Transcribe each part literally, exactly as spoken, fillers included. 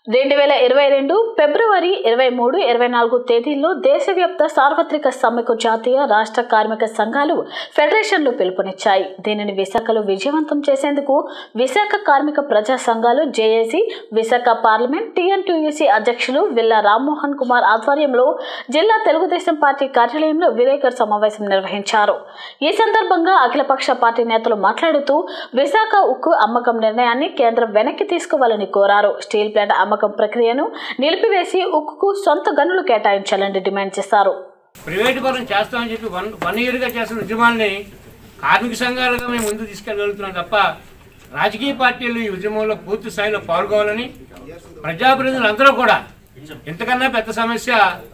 రెండు వేల ఇరవై రెండు ఫిబ్రవరి ఇరవై మూడు ఇరవై నాలుగు తేదీల్లో దేశవ్యాప్త సార్వత్రిక సమ్మెకు జాతీయ రాష్ట్ర కార్మిక సంఘాలు ఫెడరేషన్లు పిలుపునిచ్చాయి. దీనిని విశాఖలో విజయవంతం చేసేందుకు విశాఖ కార్మిక ప్రజా సంఘాలు జేఏసీ, విశాఖ పార్లమెంట్ టీఎన్టీయూసీ అధ్యక్షులు విల్లా రామ్మోహన్ కుమార్ ఆధ్వర్యంలో జిల్లా తెలుగుదేశం పార్టీ కార్యాలయంలో విలేకరుల సమావేశం నిర్వహించారు. ఈ సందర్భంగా అఖిలపక్ష పార్టీ నేతలు మాట్లాడుతూ విశాఖ ఉక్కు అమ్మకం నిర్ణయాన్ని కేంద్రం వెనక్కి తీసుకోవాలని కోరారు. స్టీల్ ప్లాంట్ అమ్మకం ప్రక్రియను నిలిపివేసి ఉక్కుకు సొంత గనులు కేటాయించాలని డిమాండ్ చేశారు. ప్రైవేట్ పరం చేస్తామని చెప్పి వన్ వన్ ఇయర్గా చేస్తున్న ఉద్యమాన్ని కార్మిక సంఘాలుగా మేము ముందుకు తీసుకెళ్ళగలుగుతున్నాం తప్ప రాజకీయ పార్టీలు ఈ ఉద్యమంలో పూర్తి స్థాయిలో పాల్గొవాలని ప్రజాప్రతినిధులు అందరూ కూడా ఇంతకన్నా పెద్ద సమస్య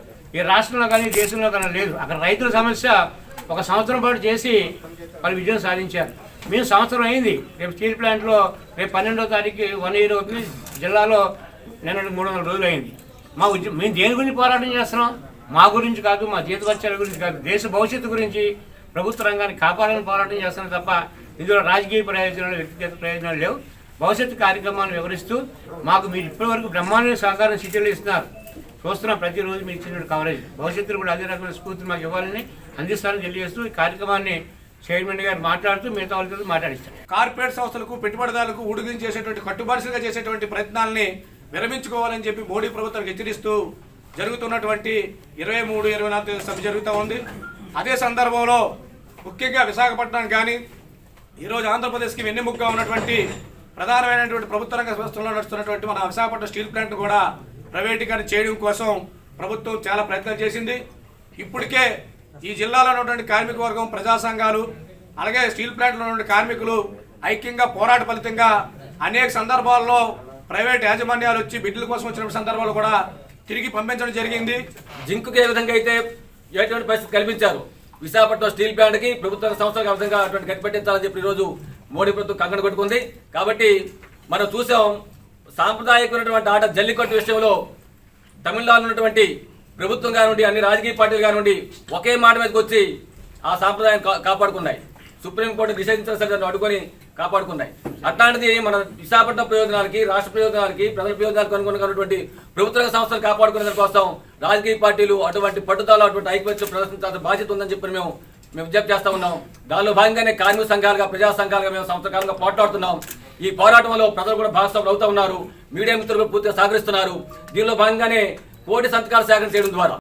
ఈ రాష్ట్రంలో కానీ దేశంలో కానీ లేదు. అక్కడ రైతుల సమస్య ఒక సంవత్సరం పాటు చేసి వాళ్ళు విజయం సాధించారు. మేము సంవత్సరం అయింది. రేపు స్టీల్ ప్లాంట్లో రేపు పన్నెండో తారీఖు వన్ ఇయర్ అవుతుంది. జిల్లాలో నిన్న మూడు వందల రోజులు అయింది. మా ఉద్యమం మేము దేని గురించి పోరాటం చేస్తున్నాం? మా గురించి కాదు, మా జీతభత్యాల గురించి కాదు, దేశ భవిష్యత్తు గురించి ప్రభుత్వ రంగాన్ని కాపాడాలని పోరాటం చేస్తున్నాం తప్ప ఇందులో రాజకీయ ప్రయోజనాలు, వ్యక్తిగత ప్రయోజనాలు లేవు. భవిష్యత్తు కార్యక్రమాన్ని వివరిస్తూ మాకు మీరు ఇప్పటివరకు బ్రహ్మాండమైన సహకారం సిటీలు ఇస్తున్నారు. చూస్తున్నాం ప్రతిరోజు మీరు ఇచ్చిన కవరేజ్. భవిష్యత్తులో కూడా అదే రకమైన స్ఫూర్తిని మాకు ఇవ్వాలని అందిస్తారని తెలియజేస్తూ ఈ కార్యక్రమాన్ని చైర్మన్ గారు మాట్లాడుతూ మిగతా వాళ్ళతో మాట్లాడిస్తారు. కార్పొరేట్ సంస్థలకు పెట్టుబడిదారులకు ఉడిగించేసేటువంటి కట్టుబానిసలుగా చేసేటువంటి ప్రయత్నాలని విరమించుకోవాలని చెప్పి మోడీ ప్రభుత్వం హెచ్చరిస్తూ జరుగుతున్నటువంటి ఇరవై మూడు ఇరవై నాలుగు సభ జరుగుతూ ఉంది. అదే సందర్భంలో ముఖ్యంగా విశాఖపట్నం కానీ ఈరోజు ఆంధ్రప్రదేశ్కి వెన్నెముకగా ఉన్నటువంటి ప్రధానమైనటువంటి ప్రభుత్వ రంగ సంస్థల్లో నడుస్తున్నటువంటి మన విశాఖపట్నం స్టీల్ ప్లాంట్ కూడా ప్రైవేటీకరణ చేయడం కోసం ప్రభుత్వం చాలా ప్రయత్నం చేసింది. ఇప్పటికే ఈ జిల్లాలో ఉన్నటువంటి కార్మిక వర్గం, ప్రజా సంఘాలు, అలాగే స్టీల్ ప్లాంట్లో ఉన్నటువంటి కార్మికులు ఐక్యంగా పోరాట ఫలితంగా అనేక సందర్భాల్లో ప్రైవేట్ యాజమాన్యాలు వచ్చి బిడ్డల కోసం వచ్చిన సందర్భాలు కూడా తిరిగి పంపించడం జరిగింది. జింకుకి ఏ విధంగా అయితే ఎటువంటి పరిస్థితి కల్పించారు, విశాఖపట్నం స్టీల్ ప్లాంట్కి ప్రభుత్వ సంస్థలకు ఆ విధంగా అటువంటి కట్టిపెట్టించాలని చెప్పి ఈరోజు మోడీ ప్రభుత్వం కంకణ కొట్టుకుంది. కాబట్టి మనం చూసాం సాంప్రదాయకమైనటువంటి ఆట జల్లికట్టు విషయంలో తమిళనాడులో ఉన్నటువంటి ప్రభుత్వం కానివ్వండి, అన్ని రాజకీయ పార్టీలు కానివ్వండి ఒకే మాట మీదకి వచ్చి ఆ సాంప్రదాయం కాపాడుకున్నాయి. సుప్రీంకోర్టు నిషేధించిన సరే అడ్డుకొని కాపాడుకున్నాయి. అట్లాంటిది మన విశాఖపట్నం ప్రయోజనాలకి, రాష్ట్ర ప్రయోజనాలకి, ప్రజల ప్రయోజనాలకు అనుగుణంగా ప్రభుత్వ సంస్థలు కాపాడుకునే దానికోసం రాజకీయ పార్టీలు అటువంటి పట్టుదల, అటువంటి ఐక్యత ప్రదర్శించాల్సిన బాధ్యత ఉందని చెప్పి మేము మేము విజ్ఞప్తి చేస్తా ఉన్నాం. దానిలో భాగంగానే కార్మిక సంఘాలుగా, ప్రజా సంఘాలుగా మేము సంవత్సరకాలంగా పోరాడుతున్నాం. ఈ పోరాటంలో ప్రజలు కూడా భాగస్వాములు అవుతా ఉన్నారు. మీడియా మిత్రులు పూర్తిగా సహకరిస్తున్నారు. దీనిలో భాగంగానే కోటి సంతకాలు సేకరణ చేయడం ద్వారా